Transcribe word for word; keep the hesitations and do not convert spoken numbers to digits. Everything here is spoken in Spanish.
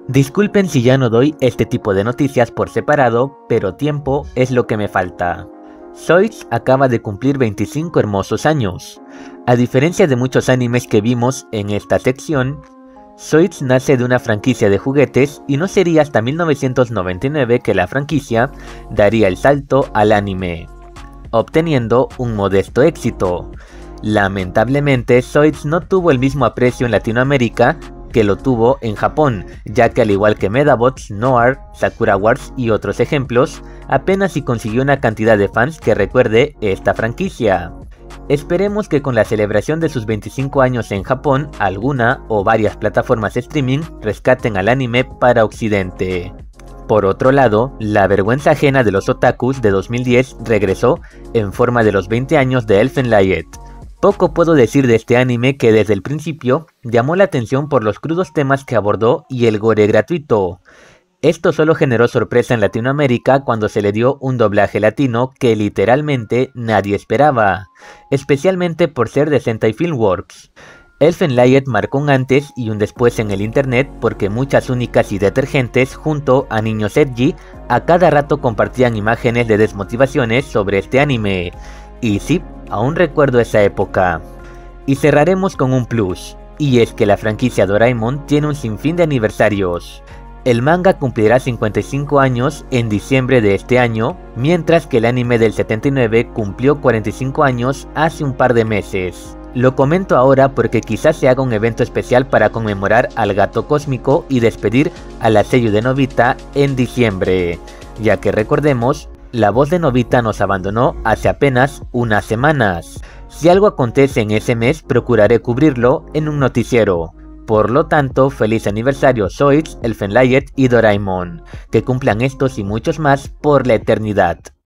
Disculpen si ya no doy este tipo de noticias por separado, pero tiempo es lo que me falta. Zoids acaba de cumplir veinticinco hermosos años. A diferencia de muchos animes que vimos en esta sección, Zoids nace de una franquicia de juguetes y no sería hasta mil novecientos noventa y nueve que la franquicia daría el salto al anime, obteniendo un modesto éxito. Lamentablemente, Zoids no tuvo el mismo aprecio en Latinoamérica que lo tuvo en Japón, ya que al igual que Medabots, Noir, Sakura Wars y otros ejemplos, apenas si consiguió una cantidad de fans que recuerde esta franquicia. Esperemos que con la celebración de sus veinticinco años en Japón, alguna o varias plataformas streaming rescaten al anime para Occidente. Por otro lado, la vergüenza ajena de los otakus de dos mil diez regresó en forma de los veinte años de Elfen Lied. Poco puedo decir de este anime que desde el principio llamó la atención por los crudos temas que abordó y el gore gratuito. Esto solo generó sorpresa en Latinoamérica cuando se le dio un doblaje latino que literalmente nadie esperaba, especialmente por ser de Sentai Filmworks. Elfen Lied marcó un antes y un después en el internet porque muchas únicas y detergentes junto a niños edgy a cada rato compartían imágenes de desmotivaciones sobre este anime. Y sí, aún recuerdo esa época. Y cerraremos con un plus, y es que la franquicia Doraemon tiene un sinfín de aniversarios. El manga cumplirá cincuenta y cinco años en diciembre de este año, mientras que el anime del setenta y nueve cumplió cuarenta y cinco años hace un par de meses. Lo comento ahora porque quizás se haga un evento especial para conmemorar al gato cósmico y despedir a la seiyū de Nobita en diciembre, ya que recordemos, la voz de Nobita nos abandonó hace apenas unas semanas. Si algo acontece en ese mes, procuraré cubrirlo en un noticiero. Por lo tanto, feliz aniversario Zoids, Elfen Lied y Doraemon. Que cumplan estos y muchos más por la eternidad.